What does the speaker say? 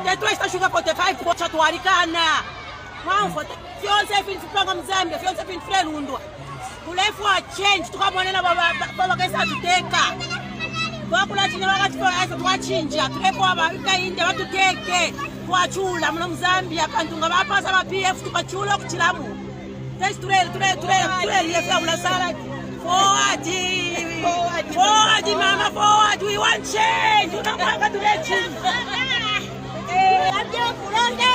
Tetu esta shuka 45 kocha tuarikana. Mambo fionse fintu panga Mzambia, fionse fintu frelundwa. Kulefu wa change tukamwonena baba kaisa tuteka. Bakula chine wakati kwa aisa twachinja, tulepo aba India batuteke. Twachula muno Mzambia kantunga bapasa ba PF tukachula kuchilamu. Test turele yefya mula salad. Forward mama, forward, we want change. Tunataka tule change.